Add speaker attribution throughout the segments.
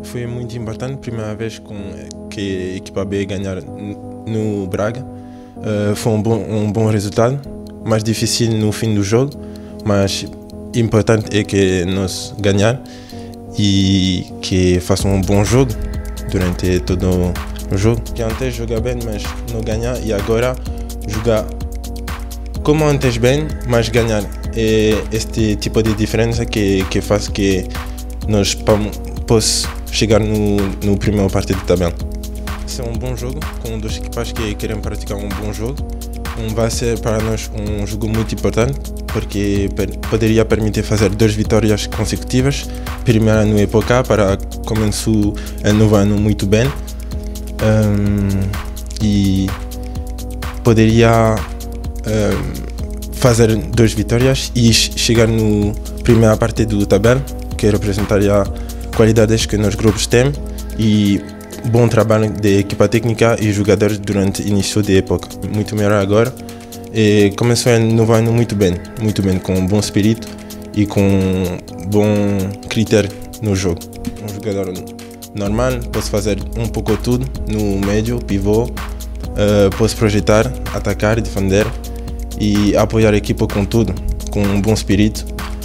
Speaker 1: Foi muito importante, primeira vez que a equipa B ganhar no Braga. Foi um bom resultado, mais difícil no fim do jogo, mas importante é que nós ganhar e que façam um bom jogo durante todo o jogo. Que antes jogar bem, mas não ganhar, e agora jogar como antes bem, mas ganhar. É este tipo de diferença que faz que nós possamos chegar no primeiro parte da tabela. Vai ser um bom jogo, com duas equipas que querem praticar um bom jogo. Vai ser para nós um jogo muito importante, porque poderia permitir fazer 2 vitórias consecutivas. Primeira no época, para começar o novo ano muito bem. E poderia fazer 2 vitórias e chegar na primeira parte da tabela, que representaria qualidades que nos grupos têm e bom trabalho da equipa técnica e jogadores durante o início da época. Muito melhor agora. E começou o novo ano muito bem, com um bom espírito e com bom critério no jogo. Um jogador normal, posso fazer um pouco tudo no médio, pivô, posso projetar, atacar, defender e apoiar a equipa com tudo, com um bom espírito.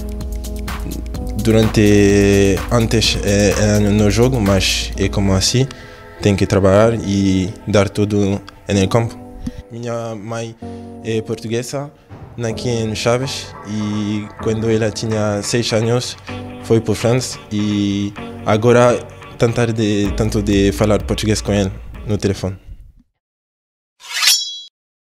Speaker 1: Antes no jogo, mas é como assim, tem que trabalhar e dar tudo no campo. Minha mãe é portuguesa, aqui em Chaves, e quando ela tinha 6 anos foi para a França e agora tanto de falar português com ela no telefone.